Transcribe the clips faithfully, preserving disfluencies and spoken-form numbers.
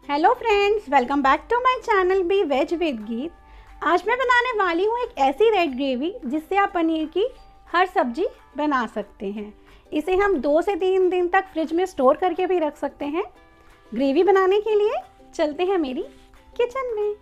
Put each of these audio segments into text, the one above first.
Hello friends, welcome back to my channel B Veg with Geet. आज मैं बनाने वाली हूँ एक ऐसी रेड ग्रेवी जिससे आप पनीर की हर सब्जी बना सकते हैं। इसे हम दो से तीन दिन तक फ्रिज में स्टोर करके भी रख सकते हैं। ग्रेवी बनाने के लिए चलते हैं मेरी किचन में।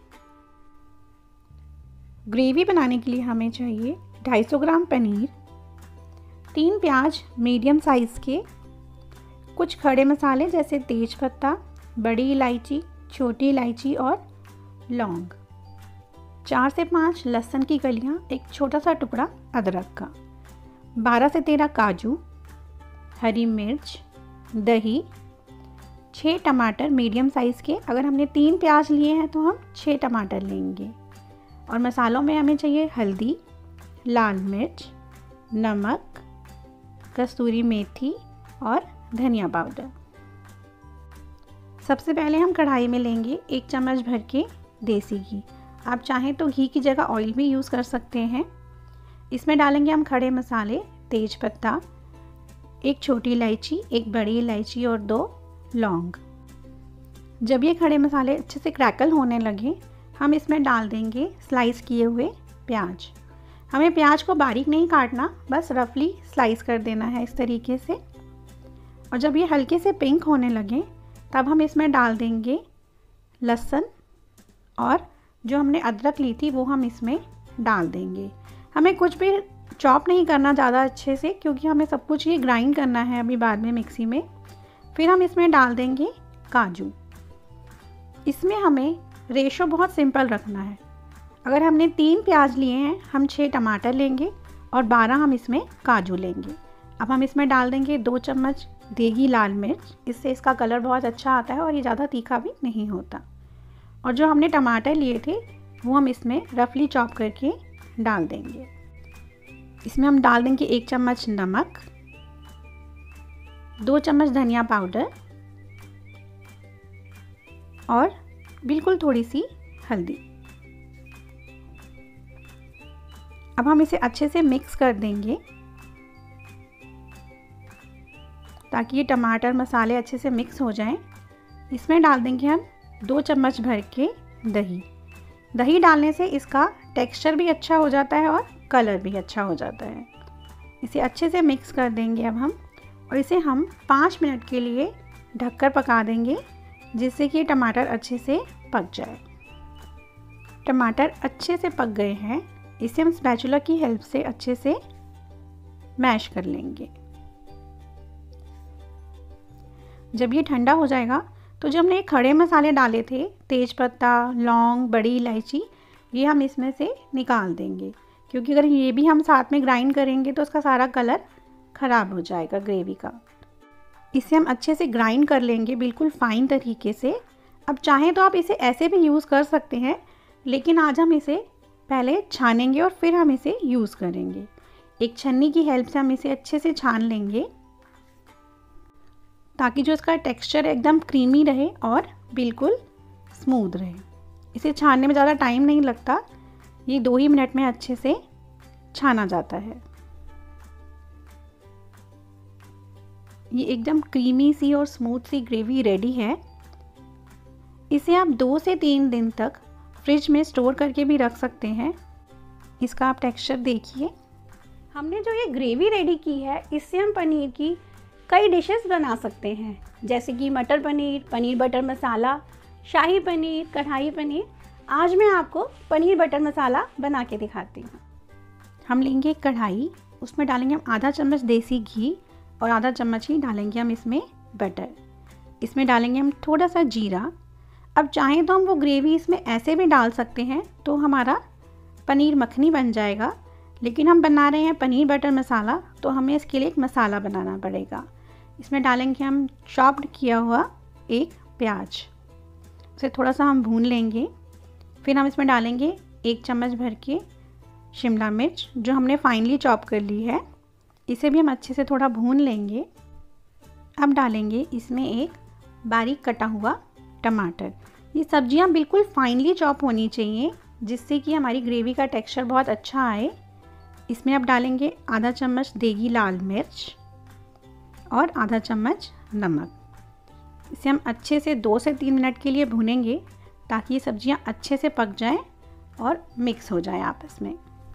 ग्रेवी बनाने के लिए हमें चाहिए दो सौ पचास ग्राम पनीर, तीन प्याज मीडियम साइज़ के, कुछ खड़े मसाले जैसे तेज पत्ता, बड़ी इलायची, छोटी इलायची और लौंग, चार से पाँच लहसुन की कलियां, एक छोटा सा टुकड़ा अदरक का, बारह से तेरह काजू, हरी मिर्च, दही, छः टमाटर मीडियम साइज़ के। अगर हमने तीन प्याज लिए हैं तो हम छः टमाटर लेंगे। और मसालों में हमें चाहिए हल्दी, लाल मिर्च, नमक, कसूरी मेथी और धनिया पाउडर। सबसे पहले हम कढ़ाई में लेंगे एक चम्मच भर के देसी घी। आप चाहें तो घी की जगह ऑयल भी यूज़ कर सकते हैं। इसमें डालेंगे हम खड़े मसाले, तेज पत्ता, एक छोटी इलायची, एक बड़ी इलायची और दो लौंग। जब ये खड़े मसाले अच्छे से क्रैकल होने लगे, हम इसमें डाल देंगे स्लाइस किए हुए प्याज। हमें प्याज को बारीक नहीं काटना, बस रफली स्लाइस कर देना है इस तरीके से। और जब ये हल्के से पिंक होने लगे तब हम इसमें डाल देंगे लहसुन, और जो हमने अदरक ली थी वो हम इसमें डाल देंगे। हमें कुछ भी चॉप नहीं करना ज़्यादा अच्छे से, क्योंकि हमें सब कुछ ये ग्राइंड करना है अभी बाद में मिक्सी में। फिर हम इसमें डाल देंगे काजू। इसमें हमें रेशो बहुत सिंपल रखना है। अगर हमने तीन प्याज लिए हैं, हम छः टमाटर लेंगे और बारह हम इसमें काजू लेंगे। अब हम इसमें डाल देंगे दो चम्मच देगी लाल मिर्च। इससे इसका कलर बहुत अच्छा आता है और ये ज़्यादा तीखा भी नहीं होता। और जो हमने टमाटर लिए थे वो हम इसमें रफली चॉप करके डाल देंगे। इसमें हम डाल देंगे एक चम्मच नमक, दो चम्मच धनिया पाउडर और बिल्कुल थोड़ी सी हल्दी। अब हम इसे अच्छे से मिक्स कर देंगे ताकि ये टमाटर मसाले अच्छे से मिक्स हो जाएं। इसमें डाल देंगे हम दो चम्मच भर के दही। दही डालने से इसका टेक्सचर भी अच्छा हो जाता है और कलर भी अच्छा हो जाता है। इसे अच्छे से मिक्स कर देंगे अब हम, और इसे हम पाँच मिनट के लिए ढककर पका देंगे, जिससे कि टमाटर अच्छे से पक जाए। टमाटर अच्छे से पक गए हैं। इसे हम स्पैचुला की हेल्प से अच्छे से मैश कर लेंगे। जब ये ठंडा हो जाएगा तो जो हमने खड़े मसाले डाले थे, तेज पत्ता, लौंग, बड़ी इलायची, ये हम इसमें से निकाल देंगे, क्योंकि अगर ये भी हम साथ में ग्राइंड करेंगे तो उसका सारा कलर ख़राब हो जाएगा ग्रेवी का। इसे हम अच्छे से ग्राइंड कर लेंगे बिल्कुल फाइन तरीके से। अब चाहें तो आप इसे ऐसे भी यूज़ कर सकते हैं, लेकिन आज हम इसे पहले छानेंगे और फिर हम इसे यूज़ करेंगे। एक छन्नी की हेल्प से हम इसे अच्छे से छान लेंगे ताकि जो इसका टेक्सचर एकदम क्रीमी रहे और बिल्कुल स्मूथ रहे। इसे छानने में ज़्यादा टाइम नहीं लगता, ये दो ही मिनट में अच्छे से छाना जाता है। ये एकदम क्रीमी सी और स्मूथ सी ग्रेवी रेडी है। इसे आप दो से तीन दिन तक फ्रिज में स्टोर करके भी रख सकते हैं। इसका आप टेक्सचर देखिए। हमने जो ये ग्रेवी रेडी की है, इससे हम पनीर की कई डिशेस बना सकते हैं, जैसे कि मटर पनीर, पनीर बटर मसाला, शाही पनीर, कढ़ाई पनीर। आज मैं आपको पनीर बटर मसाला बना के दिखाती हूँ। हम लेंगे कढ़ाई, उसमें डालेंगे हम आधा चम्मच देसी घी और आधा चम्मच ही डालेंगे हम इसमें बटर। इसमें डालेंगे हम थोड़ा सा जीरा। अब चाहें तो हम वो ग्रेवी इसमें ऐसे भी डाल सकते हैं तो हमारा पनीर मखनी बन जाएगा, लेकिन हम बना रहे हैं पनीर बटर मसाला तो हमें इसके लिए एक मसाला बनाना पड़ेगा। इसमें डालेंगे हम चॉप्ड किया हुआ एक प्याज, उसे थोड़ा सा हम भून लेंगे। फिर हम इसमें डालेंगे एक चम्मच भर के शिमला मिर्च, जो हमने फाइनली चॉप कर ली है। इसे भी हम अच्छे से थोड़ा भून लेंगे। अब डालेंगे इसमें एक बारीक कटा हुआ टमाटर। ये सब्जियां बिल्कुल फाइनली चॉप होनी चाहिए, जिससे कि हमारी ग्रेवी का टेक्सचर बहुत अच्छा आए। इसमें अब डालेंगे आधा चम्मच देगी लाल मिर्च और आधा चम्मच नमक। इसे हम अच्छे से दो से तीन मिनट के लिए भूनेंगे ताकि ये सब्जियां अच्छे से पक जाएं और मिक्स हो जाए आपस में।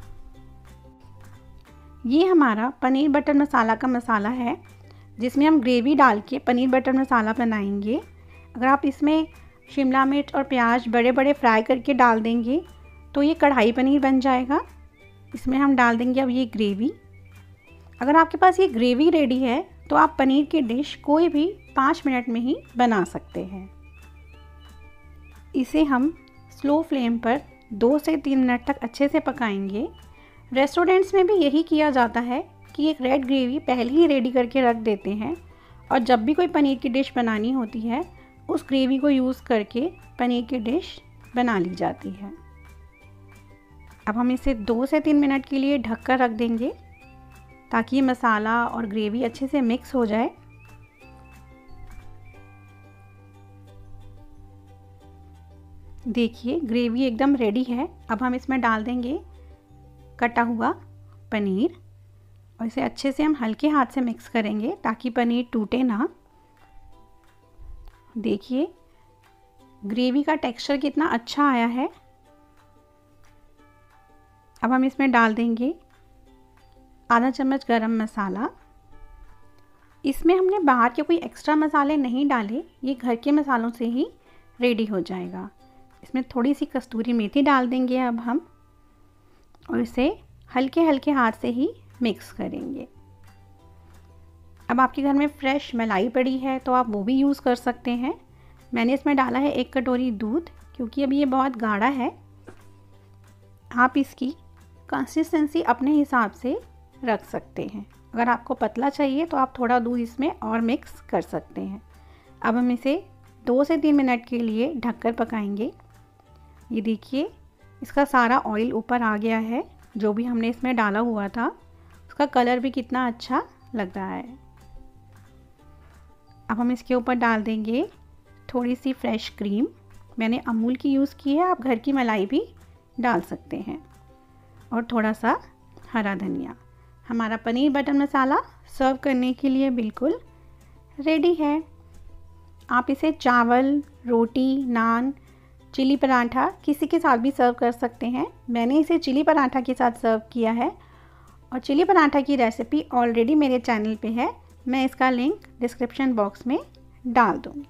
ये हमारा पनीर बटर मसाला का मसाला है जिसमें हम ग्रेवी डाल के पनीर बटर मसाला बनाएंगे। अगर आप इसमें शिमला मिर्च और प्याज बड़े बड़े फ्राई करके डाल देंगे तो ये कढ़ाई पनीर बन जाएगा। इसमें हम डाल देंगे अब ये ग्रेवी। अगर आपके पास ये ग्रेवी रेडी है तो आप पनीर की डिश कोई भी पाँच मिनट में ही बना सकते हैं। इसे हम स्लो फ्लेम पर दो से तीन मिनट तक अच्छे से पकाएंगे। रेस्टोरेंट्स में भी यही किया जाता है कि एक रेड ग्रेवी पहले ही रेडी करके रख देते हैं और जब भी कोई पनीर की डिश बनानी होती है उस ग्रेवी को यूज़ करके पनीर की डिश बना ली जाती है। अब हम इसे दो से तीन मिनट के लिए ढक कर रख देंगे ताकि मसाला और ग्रेवी अच्छे से मिक्स हो जाए। देखिए ग्रेवी एकदम रेडी है। अब हम इसमें डाल देंगे कटा हुआ पनीर और इसे अच्छे से हम हल्के हाथ से मिक्स करेंगे ताकि पनीर टूटे ना। देखिए ग्रेवी का टेक्सचर कितना अच्छा आया है। अब हम इसमें डाल देंगे आधा चम्मच गरम मसाला। इसमें हमने बाहर के कोई एक्स्ट्रा मसाले नहीं डाले, ये घर के मसालों से ही रेडी हो जाएगा। इसमें थोड़ी सी कस्तूरी मेथी डाल देंगे अब हम और इसे हल्के हल्के हाथ से ही मिक्स करेंगे। अब आपके घर में फ्रेश मलाई पड़ी है तो आप वो भी यूज़ कर सकते हैं। मैंने इसमें डाला है एक कटोरी दूध क्योंकि अभी ये बहुत गाढ़ा है। आप इसकी कंसिस्टेंसी अपने हिसाब से रख सकते हैं। अगर आपको पतला चाहिए तो आप थोड़ा दूध इसमें और मिक्स कर सकते हैं। अब हम इसे दो से तीन मिनट के लिए ढककर पकाएंगे। ये देखिए इसका सारा ऑयल ऊपर आ गया है, जो भी हमने इसमें डाला हुआ था उसका कलर भी कितना अच्छा लग रहा है। अब हम इसके ऊपर डाल देंगे थोड़ी सी फ्रेश क्रीम। मैंने अमूल की यूज़ की है, आप घर की मलाई भी डाल सकते हैं और थोड़ा सा हरा धनिया। हमारा पनीर बटर मसाला सर्व करने के लिए बिल्कुल रेडी है। आप इसे चावल, रोटी, नान, चिली पराठा किसी के साथ भी सर्व कर सकते हैं। मैंने इसे चिली पराठा के साथ सर्व किया है और चिली पराठा की रेसिपी ऑलरेडी मेरे चैनल पे है, मैं इसका लिंक डिस्क्रिप्शन बॉक्स में डाल दूँगी।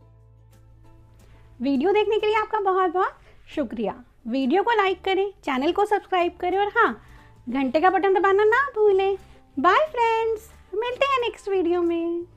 वीडियो देखने के लिए आपका बहुत बहुत शुक्रिया। वीडियो को लाइक करें, चैनल को सब्सक्राइब करें और हाँ, घंटे का बटन दबाना ना भूलें। बाय फ्रेंड्स, मिलते हैं नेक्स्ट वीडियो में।